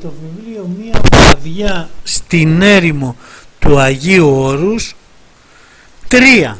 το βιβλίο «Μία βραδιά στην έρημο του Αγίου Όρους», 3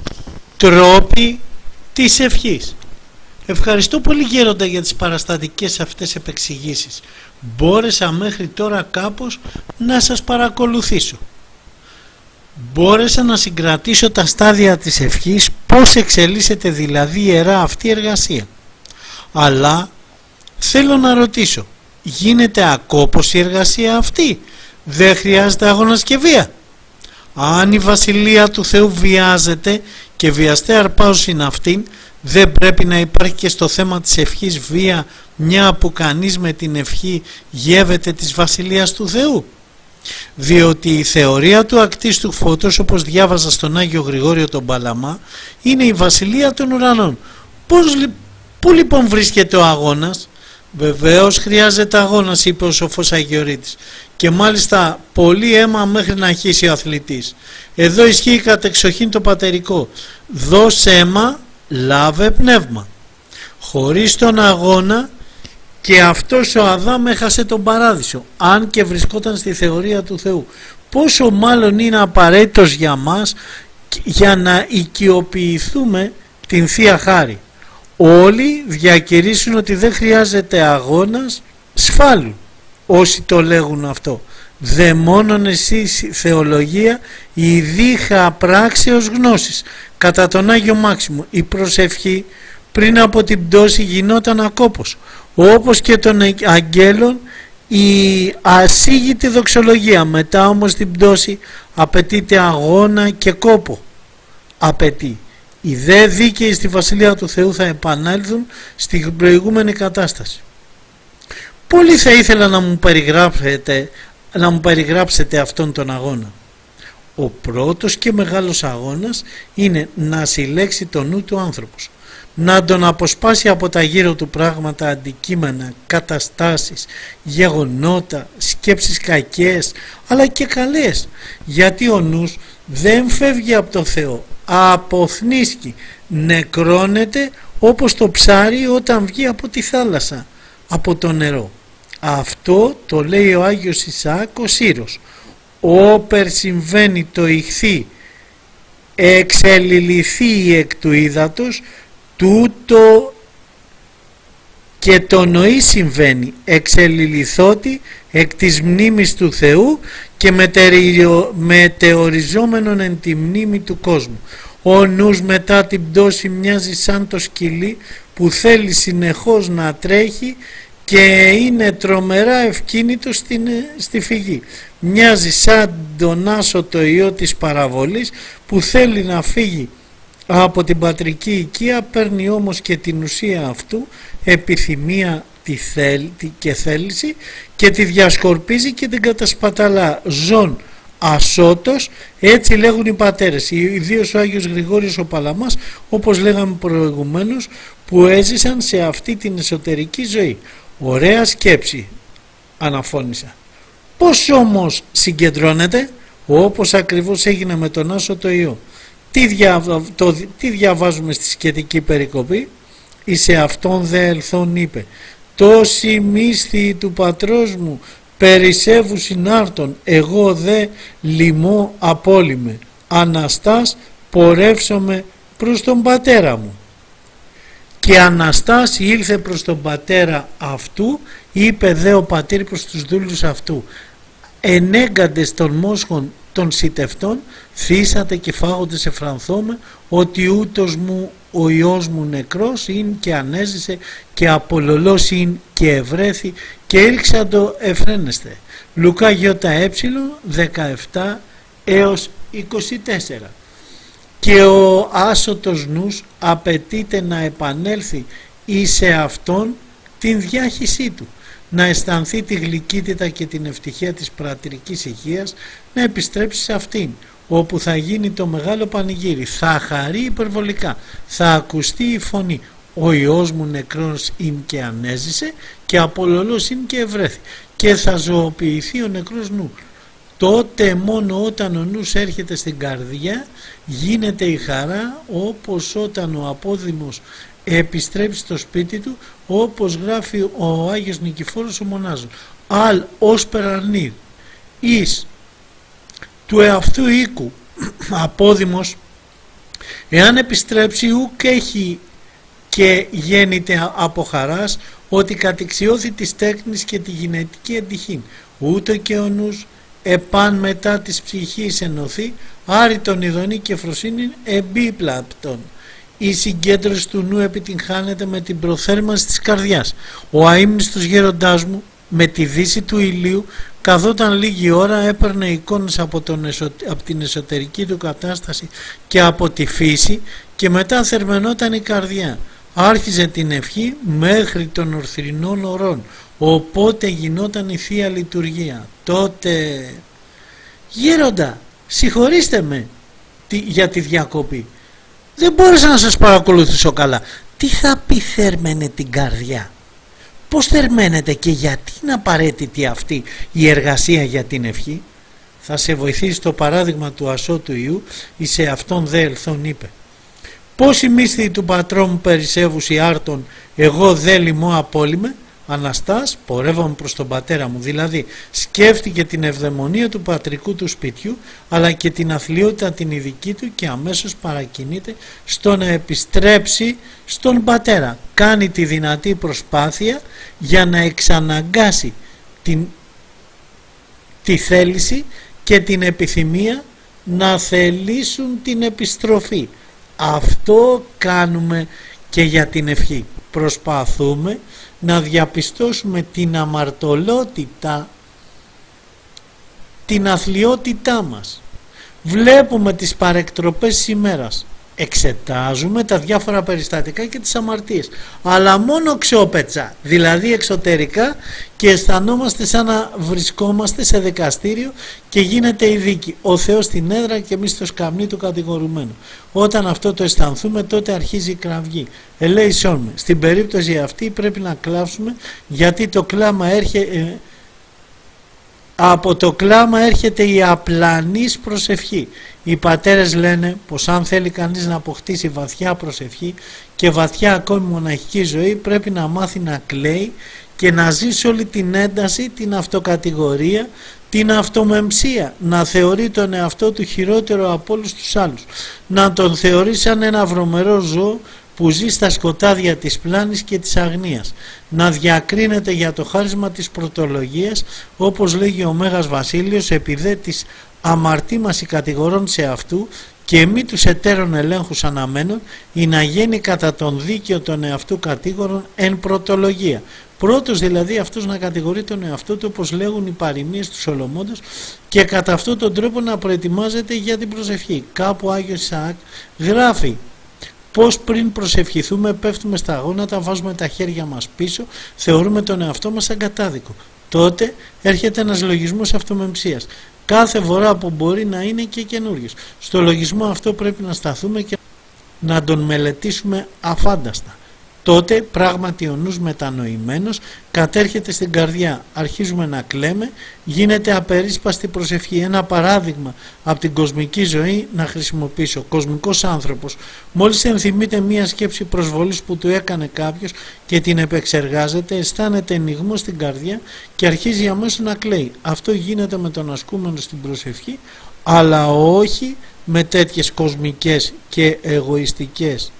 τρόποι της ευχής. Ευχαριστώ πολύ γέροντα για τις παραστατικές αυτές επεξηγήσεις. Μπόρεσα μέχρι τώρα κάπως να σας παρακολουθήσω. Μπόρεσα να συγκρατήσω τα στάδια της ευχής, πώς εξελίσσεται δηλαδή ιερά αυτή η εργασία. Αλλά θέλω να ρωτήσω, γίνεται ακόπως η εργασία αυτή? Δεν χρειάζεται αγώνας και βία? Αν η Βασιλεία του Θεού βιάζεται και βιαστέ αρπάως είναι αυτήν, δεν πρέπει να υπάρχει και στο θέμα της ευχής βία, μια που κανείς με την ευχή γεύεται της Βασιλείας του Θεού? Διότι η θεωρία του ακτίστου φώτος, όπως διάβαζα στον Άγιο Γρηγόριο τον Παλαμά, είναι η Βασιλεία των Ουρανών. Πού λοιπόν βρίσκεται ο αγώνας? Βεβαίως χρειάζεται αγώνας, είπε ο σοφός Αγιορείτης, και μάλιστα πολύ αίμα μέχρι να χύσει ο αθλητής. Εδώ ισχύει κατεξοχήν το πατερικό: δώσε αίμα, λάβε πνεύμα. Χωρίς τον αγώνα και αυτός ο Αδάμ έχασε τον παράδεισο, αν και βρισκόταν στη θεωρία του Θεού. Πόσο μάλλον είναι απαραίτητος για μας για να οικειοποιηθούμε την Θεία Χάρη. Όλοι διακηρύσουν ότι δεν χρειάζεται αγώνας, σφάλουν όσοι το λέγουν αυτό. Δε μόνον εσείς θεολογία η δίχα πράξεως γνώσης. Κατά τον Άγιο Μάξιμο η προσευχή πριν από την πτώση γινόταν ακόπως, όπως και των αγγέλων η ασίγητη δοξολογία. Μετά όμως την πτώση απαιτείται αγώνα και κόπο. Απαιτεί. Οι δε δίκαιοι στη Βασιλεία του Θεού θα επανέλθουν στην προηγούμενη κατάσταση. Πολύ θα ήθελα να μου περιγράψετε αυτόν τον αγώνα. Ο πρώτος και μεγάλος αγώνας είναι να συλλέξει το νου του άνθρωπος, να τον αποσπάσει από τα γύρω του πράγματα, αντικείμενα, καταστάσεις, γεγονότα, σκέψεις κακές αλλά και καλές, γιατί ο νους δεν φεύγει από το Θεό, αποθνίσκει, νεκρώνεται όπως το ψάρι όταν βγει από τη θάλασσα, από το νερό. Αυτό το λέει ο Άγιος Ισαάκ ο Σύρος: όπερ συμβαίνει το ηχθή εξελιληθεί εκ του ύδατος, τούτο και το νοή συμβαίνει εξελιληθώτη εκ της μνήμης του Θεού και μετεωριζόμενον εν τη μνήμη του κόσμου. Ο νους μετά την πτώση μοιάζει σαν το σκυλί που θέλει συνεχώς να τρέχει και είναι τρομερά ευκίνητο στη φυγή. Μοιάζει σαν τον άσωτο ιό της παραβολής που θέλει να φύγει από την πατρική οικία, παίρνει όμως και την ουσία αυτού, επιθυμία και θέληση, και τη διασκορπίζει και την κατασπαταλά. Ζων ασώτος, έτσι λέγουν οι πατέρες, ιδίως ο Άγιος Γρηγόριος ο Παλαμάς, όπως λέγαμε προηγουμένως, που έζησαν σε αυτή την εσωτερική ζωή. Ωραία σκέψη, αναφώνησα. Πώς όμως συγκεντρώνεται? Όπως ακριβώς έγινε με τον άσωτο ιό. Τι διαβάζουμε στη σχετική περικοπή? Εις σε αυτόν δε ελθόν είπε: τόσοι μύσθοι του πατρός μου περισσεύου συνάρτων, εγώ δε λιμώ απόλυμε, Αναστάς πορεύσομαι προς τον πατέρα μου. Και Αναστάς ήλθε προς τον πατέρα αυτού, είπε δε ο πατήρ προς τους δούλους αυτού: ενέγκαντες των μόσχων των σιτευτών, θύσατε και φάγοντες εφρανθώμε, ότι ούτως μου ο Υιός μου νεκρός είναι και ανέζησε και απολωλός είναι και ευρέθη και ήλξαντο εφραίνεστε. Λουκά ΙΕ 17 έως 24. Και ο άσωτος νους απαιτείται να επανέλθει εις σε αυτόν την διάχυσή του, να αισθανθεί τη γλυκύτητα και την ευτυχία της πρατηρικής υγείας, να επιστρέψει σε αυτήν, όπου θα γίνει το μεγάλο πανηγύρι, θα χαρεί υπερβολικά, θα ακουστεί η φωνή: ο Υιός μου νεκρός είναι και ανέζησε και απολωλός είναι και ευρέθη, και θα ζωοποιηθεί ο νεκρός νου. Τότε μόνο όταν ο νους έρχεται στην καρδιά γίνεται η χαρά, όπως όταν ο απόδημος επιστρέψει στο σπίτι του, όπως γράφει ο Άγιος Νικηφόρος ο Μονάζος. Αλ ως περανήρ εις του εαυτού οίκου απόδημος, εάν επιστρέψει ουκ έχει και γέννηται από χαράς, ότι κατηξιώθη της τέκνης και τη γυναιτική εντυχήν, ούτε και ο νους επάν μετά της ψυχής ενωθεί, άρρητον ειδονή και φροσύνην εμπίπλαπτον. Η συγκέντρωση του νου επιτυγχάνεται με την προθέρμανση της καρδιάς. Ο αείμνηστος γέροντάς μου με τη δύση του ηλίου καθόταν λίγη ώρα, έπαιρνε εικόνες από την εσωτερική του κατάσταση και από τη φύση και μετά θερμαινόταν η καρδιά. Άρχιζε την ευχή μέχρι των ορθρινών ωρών, οπότε γινόταν η Θεία Λειτουργία. Τότε γέροντα, συγχωρήστε με για τη διακοπή, δεν μπόρεσα να σας παρακολουθήσω καλά. Τι θα πει θέρμενε την καρδιά? Πώς θερμαίνεται και γιατί είναι απαραίτητη αυτή η εργασία για την ευχή? Θα σε βοηθήσει το παράδειγμα του ασώτου Ιού, εις σε αυτόν δε ελθόν είπε. Πόσοι μίσθοι του πατρό μου περισσεύουσι άρτων, εγώ δε λιμώ απόλυμε, Αναστάς πορεύαμε προς τον πατέρα μου. Δηλαδή σκέφτηκε την ευδαιμονία του πατρικού του σπιτιού, αλλά και την αθλιότητα την ειδική του, και αμέσως παρακινείται στο να επιστρέψει στον πατέρα. Κάνει τη δυνατή προσπάθεια για να εξαναγκάσει τη θέληση και την επιθυμία να θελήσουν την επιστροφή. Αυτό κάνουμε και για την ευχή. Προσπαθούμε να διαπιστώσουμε την αμαρτωλότητα, την αθλιότητά μας. Βλέπουμε τις παρεκτροπές της ημέρας, εξετάζουμε τα διάφορα περιστατικά και τις αμαρτίες, αλλά μόνο ξεόπετσα, δηλαδή εξωτερικά, και αισθανόμαστε σαν να βρισκόμαστε σε δικαστήριο και γίνεται η δίκη, ο Θεός στην έδρα και εμείς στο σκαμνί του κατηγορουμένου. Όταν αυτό το αισθανθούμε, τότε αρχίζει η κραυγή. Ελέησόν με. Στην περίπτωση αυτή πρέπει να κλάψουμε, γιατί το κλάμα έρχεται, από το κλάμα έρχεται η απλανής προσευχή. Οι πατέρες λένε πως αν θέλει κανείς να αποκτήσει βαθιά προσευχή και βαθιά ακόμη μοναχική ζωή, πρέπει να μάθει να κλαίει και να ζήσει όλη την ένταση, την αυτοκατηγορία, την αυτομεμψία, να θεωρεί τον εαυτό του χειρότερο από όλους τους άλλους, να τον θεωρεί σαν ένα βρωμερό ζώο που ζει στα σκοτάδια της πλάνης και της αγνίας, να διακρίνεται για το χάρισμα της πρωτολογίας, όπως λέγει ο Μέγας Βασίλειος, επειδή της αμαρτήμαση κατηγορών σε αυτού και μη τους εταίρων ελέγχους αναμένων, ή να γίνει κατά τον δίκαιο των εαυτού κατήγορων εν πρωτολογία. Πρώτος δηλαδή αυτός να κατηγορεί τον εαυτό του, όπως λέγουν οι παροιμίες του Σολομώντος, και κατά αυτόν τον τρόπο να προετοιμάζεται για την προσευχή. Κάπου ο Άγιος Ισαάκ γράφει πως πριν προσευχηθούμε πέφτουμε στα γόνατα, βάζουμε τα χέρια μας πίσω, θεωρούμε τον εαυτό μας αγκατάδικο. Τότε έρχεται ένας λογισμός αυτομεμψίας. Κάθε φορά που μπορεί να είναι και καινούριος. Στο λογισμό αυτό πρέπει να σταθούμε και να τον μελετήσουμε αφάνταστα. Τότε πράγματι ο νους μετανοημένος κατέρχεται στην καρδιά, αρχίζουμε να κλαίμε, γίνεται απερίσπαστη προσευχή. Ένα παράδειγμα από την κοσμική ζωή να χρησιμοποιήσω. Ο κοσμικός άνθρωπος μόλις ενθυμείται μία σκέψη προσβολής που του έκανε κάποιος και την επεξεργάζεται, αισθάνεται ανοιγμό στην καρδιά και αρχίζει αμέσως να κλαίει. Αυτό γίνεται με τον ασκούμενο στην προσευχή, αλλά όχι με τέτοιες κοσμικές και εγωιστικές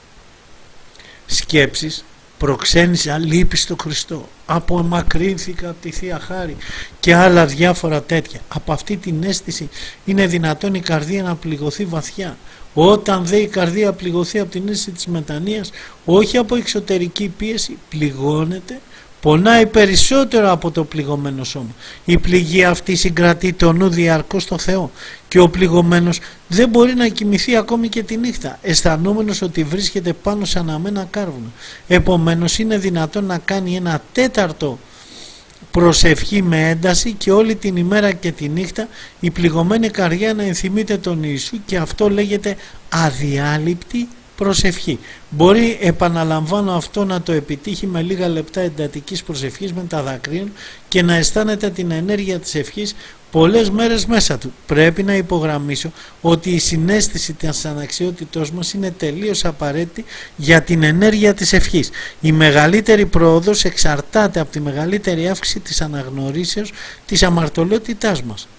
σκέψεις. Προξένησα λύπη στο Χριστό, απομακρύνθηκα από τη Θεία Χάρη και άλλα διάφορα τέτοια. Από αυτή την αίσθηση είναι δυνατόν η καρδία να πληγωθεί βαθιά. Όταν δε η καρδία πληγωθεί από την αίσθηση της μετανοίας, όχι από εξωτερική πίεση, πληγώνεται, πονάει περισσότερο από το πληγωμένο σώμα. Η πληγή αυτή συγκρατεί το νου διαρκώς στο Θεό και ο πληγωμένος δεν μπορεί να κοιμηθεί ακόμη και τη νύχτα, αισθανόμενος ότι βρίσκεται πάνω σε αναμένα κάρβουνα. Επομένως είναι δυνατόν να κάνει ένα τέταρτο προσευχή με ένταση και όλη την ημέρα και τη νύχτα η πληγωμένη καρδιά να ενθυμείται τον Ιησού, και αυτό λέγεται αδιάλειπτη προσευχή. Μπορεί, επαναλαμβάνω, αυτό να το επιτύχει με λίγα λεπτά εντατικής προσευχής με τα δακρύων και να αισθάνεται την ενέργεια της ευχής πολλές μέρες μέσα του. Πρέπει να υπογραμμίσω ότι η συναίσθηση της αναξιότητός μας είναι τελείως απαραίτητη για την ενέργεια της ευχής. Η μεγαλύτερη πρόοδος εξαρτάται από τη μεγαλύτερη αύξηση της αναγνωρίσεως της αμαρτωλότητάς μας.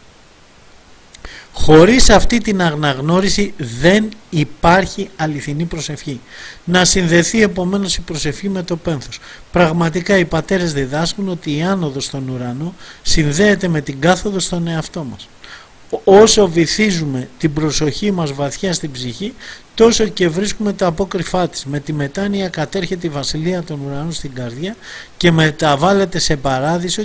Χωρίς αυτή την αναγνώριση δεν υπάρχει αληθινή προσευχή. Να συνδεθεί επομένως η προσευχή με το πένθος. Πραγματικά οι πατέρες διδάσκουν ότι η άνοδος στον ουρανό συνδέεται με την κάθοδο στον εαυτό μας. Όσο βυθίζουμε την προσοχή μας βαθιά στην ψυχή, τόσο και βρίσκουμε τα απόκρυφά της. Με τη μετάνοια κατέρχεται η βασιλεία των ουρανών στην καρδιά και μεταβάλλεται σε παράδεισο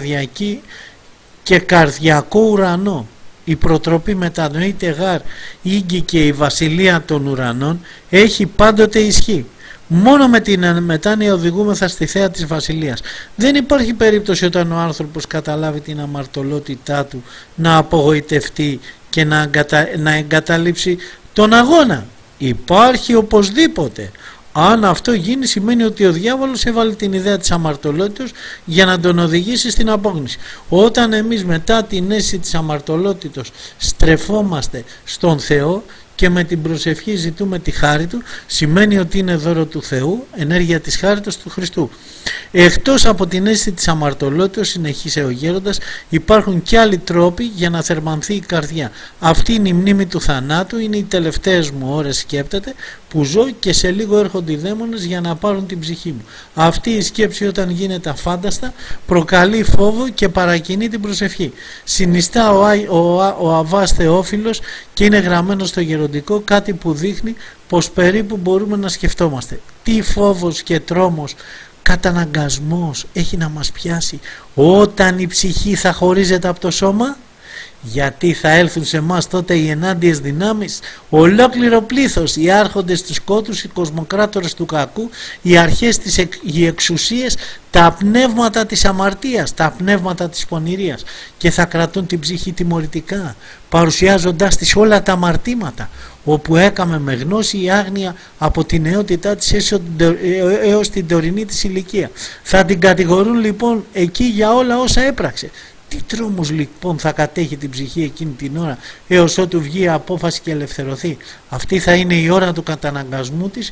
και καρδιακό ουρανό. Η προτροπή μετανοείται γάρ ίγκη και η βασιλεία των ουρανών έχει πάντοτε ισχύ. Μόνο με την μετάνοια οδηγούμεθα στη θέα της βασιλείας. Δεν υπάρχει περίπτωση όταν ο άνθρωπος καταλάβει την αμαρτωλότητά του να απογοητευτεί και να εγκαταλείψει τον αγώνα. Υπάρχει οπωσδήποτε. Αν αυτό γίνει, σημαίνει ότι ο διάβολος έβαλε την ιδέα της αμαρτωλότητας για να τον οδηγήσει στην απόγνωση. Όταν εμείς μετά την αίσθηση της αμαρτωλότητας στρεφόμαστε στον Θεό και με την προσευχή ζητούμε τη χάρη Του, σημαίνει ότι είναι δώρο του Θεού, ενέργεια της χάριτος του Χριστού. Εκτός από την αίσθηση της αμαρτωλότητας, συνεχίσε ο γέροντας, υπάρχουν και άλλοι τρόποι για να θερμανθεί η καρδιά. Αυτή είναι η μνήμη του θανάτου, είναι οι τελευταίες μου ώρες, σκέπτεται, που ζω και σε λίγο έρχονται οι δαίμονες για να πάρουν την ψυχή μου. Αυτή η σκέψη, όταν γίνεται αφάνταστα, προκαλεί φόβο και παρακινεί την προσευχή. Συνιστά ο Αββάς Θεόφιλος και είναι γραμμένο στο γεροντικό, κάτι που δείχνει πως περίπου μπορούμε να σκεφτόμαστε. Τι φόβος και τρόμος, καταναγκασμός έχει να μας πιάσει όταν η ψυχή θα χωρίζεται από το σώμα? Γιατί θα έλθουν σε εμάς τότε οι ενάντιες δυνάμεις, ολόκληρο πλήθος, οι άρχοντες του σκότους, οι κοσμοκράτορες του κακού, οι αρχές οι εξουσίες, τα πνεύματα της αμαρτίας, τα πνεύματα της πονηρίας, και θα κρατούν την ψυχή τιμωρητικά, παρουσιάζοντάς της όλα τα αμαρτήματα, όπου έκαμε με γνώση ή άγνοια από την νεότητά της έως την τωρινή της ηλικία. Θα την κατηγορούν λοιπόν εκεί για όλα όσα έπραξε. Τι τρόμος λοιπόν θα κατέχει την ψυχή εκείνη την ώρα έως ότου βγει η απόφαση και ελευθερωθεί? Αυτή θα είναι η ώρα του καταναγκασμού της,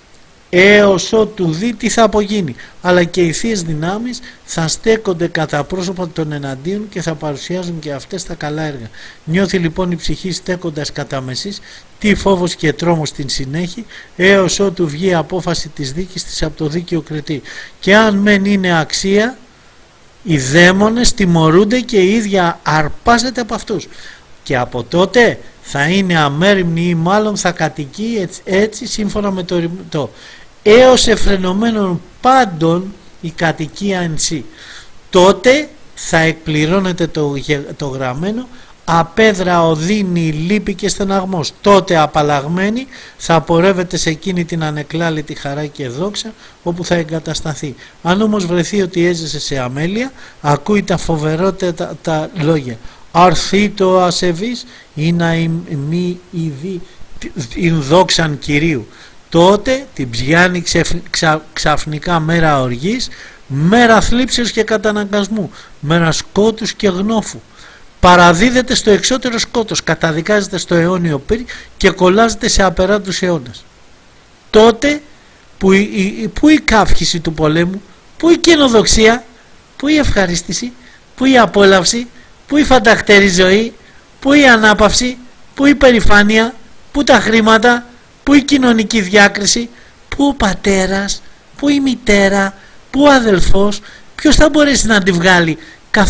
έως ότου δει τι θα απογίνει. Αλλά και οι θείες δυνάμεις θα στέκονται κατά πρόσωπα των εναντίον και θα παρουσιάζουν και αυτές τα καλά έργα. Νιώθει λοιπόν η ψυχή στέκοντας κατά μεσής, τι φόβος και τρόμος την συνέχει, έως ότου βγει η απόφαση της δίκης της από το δίκαιο κριτή. Και αν μεν είναι αξία, οι δαίμονες τιμωρούνται και η ίδια αρπάζεται από αυτούς. Και από τότε θα είναι αμέριμνη ή μάλλον θα κατοικεί έτσι σύμφωνα με το ρητό. Έως εφρενωμένων πάντων η κατοικία εν σύ. Τότε θα εκπληρώνεται το γραμμένο, απέδρα οδύνη, λύπη και στεναγμός. Τότε απαλλαγμένη θα πορεύεται σε εκείνη την ανεκλάλητη χαρά και δόξα όπου θα εγκατασταθεί. Αν όμως βρεθεί ότι έζησε σε αμέλεια, ακούει τα φοβερότερα τα λόγια. Αρθεί το ασεβής ή να μη ειδεί δόξαν Κυρίου. Τότε την πιάνει ξαφνικά μέρα οργής, μέρα θλίψεως και καταναγκασμού, μέρα σκότους και γνώφου. Παραδίδεται στο εξώτερο σκότος, καταδικάζεται στο αιώνιο πύρ και κολλάζεται σε απεράντους αιώνας. Τότε που η καύχηση του πολέμου, που η κοινοδοξία, που η ευχαρίστηση, που η απόλαυση, που η φανταχτερή ζωή, που η ανάπαυση, που η περηφάνεια, που τα χρήματα, που η κοινωνική διάκριση, που ο πατέρας, που η μητέρα, που ο αδελφός, ποιος θα μπορέσει να τη βγάλει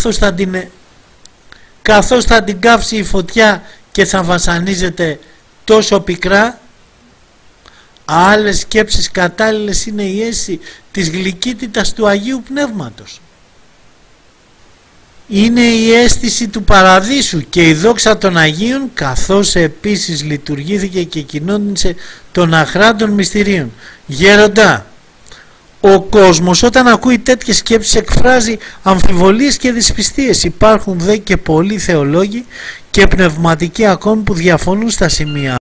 καθώς θα την κάψει η φωτιά και θα βασανίζεται τόσο πικρά? Άλλες σκέψεις κατάλληλες είναι η αίσθηση της γλυκύτητας του Αγίου Πνεύματος. Είναι η αίσθηση του παραδείσου και η δόξα των Αγίων, καθώς επίσης λειτουργήθηκε και κοινώνησε των αχράντων μυστηρίων. Γέροντα, ο κόσμος όταν ακούει τέτοιες σκέψεις εκφράζει αμφιβολίες και δυσπιστίες. Υπάρχουν δε και πολλοί θεολόγοι και πνευματικοί ακόμη που διαφωνούν στα σημεία